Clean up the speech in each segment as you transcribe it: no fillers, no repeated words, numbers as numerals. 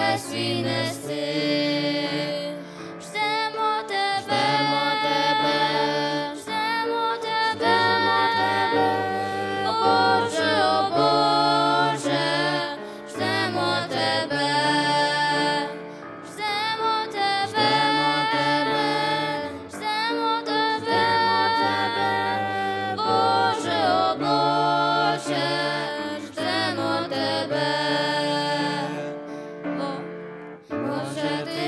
хрест свій нести. Ждемо тебе, ждемо тебе, о Боже, ждемо тебе, ждемо тебе, ждемо тебе, Боже, ждемо тебе. Боже, ти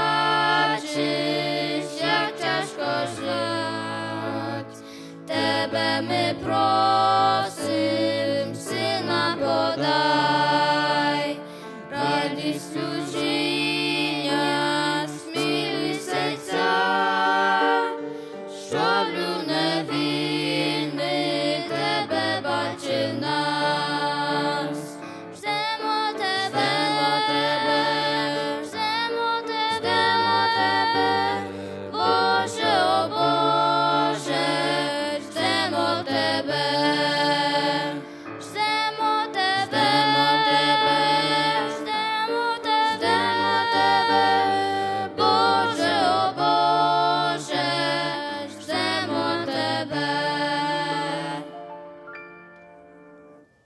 бачиш, як тяжко ждать, тебе ми просим, сина подай, радістю